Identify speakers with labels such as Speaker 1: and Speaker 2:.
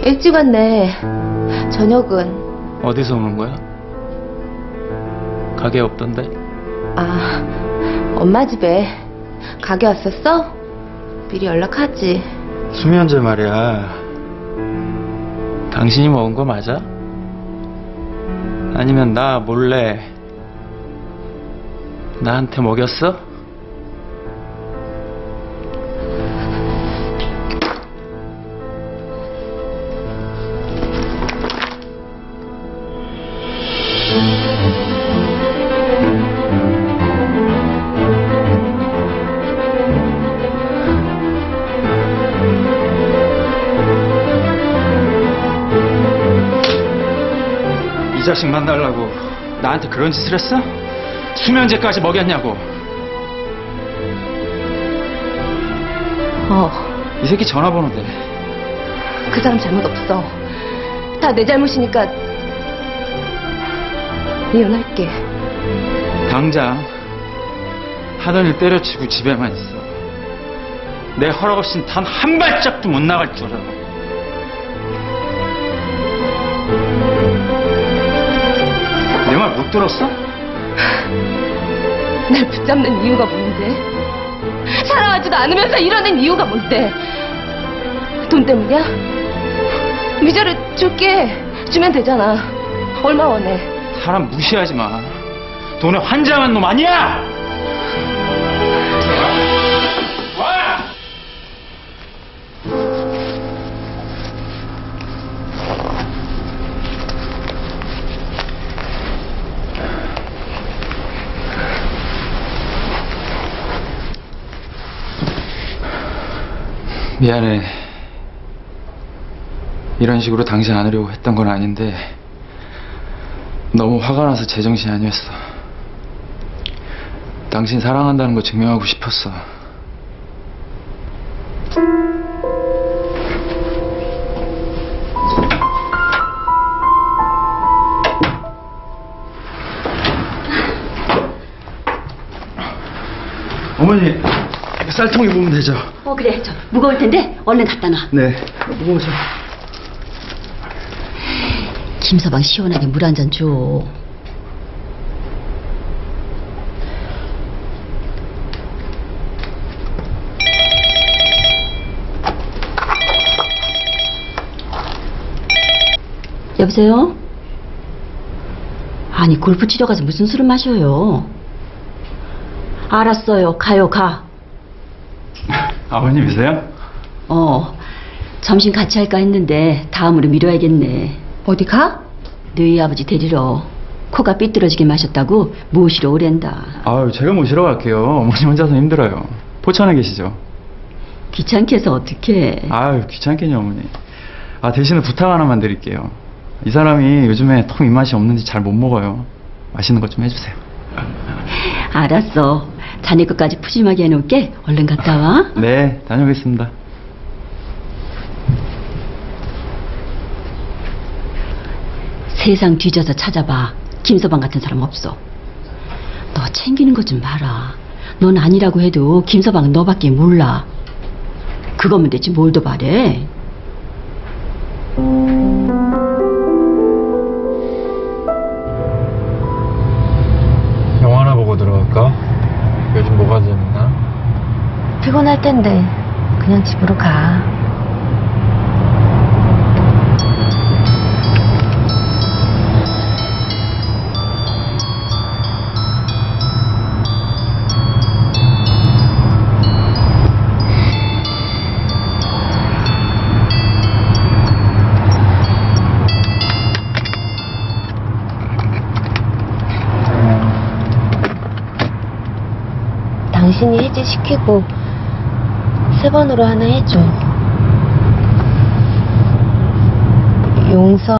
Speaker 1: 일찍 왔네. 저녁은?
Speaker 2: 어디서 오는 거야? 가게 없던데?
Speaker 1: 아, 엄마 집에. 가게 왔었어? 미리 연락하지.
Speaker 2: 수면제 말이야. 당신이 먹은 거 맞아? 아니면 나 몰래 나한테 먹였어? 이 자식 만나려고 나한테 그런 짓을 했어? 수면제까지 먹였냐고. 이 새끼 전화번호 대.
Speaker 1: 그 사람 잘못 없어. 다 내 잘못이니까 이혼할게.
Speaker 2: 당장 하던 일 때려치고 집에만 있어. 내 허락 없인 단 한 발짝도 못 나갈 줄 알아. 내 말 못 들었어?
Speaker 1: 날 붙잡는 이유가 뭔데? 사랑하지도 않으면서 이러는 이유가 뭔데? 돈 때문이야? 위자료 줄게. 주면 되잖아. 얼마 원해?
Speaker 2: 사람 무시하지 마. 돈에 환장한 놈 아니야! 와! 미안해. 이런 식으로 당신 안으려고 했던 건 아닌데 너무 화가 나서 제정신이 아니었어. 당신 사랑한다는 거 증명하고 싶었어. 어머니, 쌀통에 보면 되죠?
Speaker 3: 그래. 저 무거울 텐데 얼른 갖다 놔.
Speaker 2: 네, 무거우죠.
Speaker 3: 김서방 시원하게 물 한 잔 줘. 여보세요? 아니 골프 치러 가서 무슨 술을 마셔요? 알았어요. 가요 가.
Speaker 2: 아버님이세요?
Speaker 3: 점심 같이 할까 했는데 다음으로 미뤄야겠네.
Speaker 1: 어디 가?
Speaker 3: 너희 아버지 데리러. 코가 삐뚤어지게 마셨다고 모시러 오랜다.
Speaker 2: 아유, 제가 모시러 갈게요. 어머니 혼자서 힘들어요. 포천에 계시죠?
Speaker 3: 귀찮게 해서 어떡해.
Speaker 2: 아유, 귀찮겠냐 어머니. 대신에 부탁 하나만 드릴게요. 이 사람이 요즘에 통 입맛이 없는지 잘 못 먹어요. 맛있는 것 좀 해주세요.
Speaker 3: 알았어. 자네 것까지 푸짐하게 해놓을게. 얼른 갔다 와.
Speaker 2: 네, 다녀오겠습니다.
Speaker 3: 세상 뒤져서 찾아봐. 김서방 같은 사람 없어. 너 챙기는 것 좀 봐라. 넌 아니라고 해도 김서방은 너밖에 몰라. 그거면 되지 뭘 더 바래.
Speaker 2: 영화나 보고 들어갈까? 요즘 뭐가 재밌나?
Speaker 1: 피곤할 텐데 그냥 집으로 가. 당신이 해지시키고 3번으로 하나 해줘. 용서.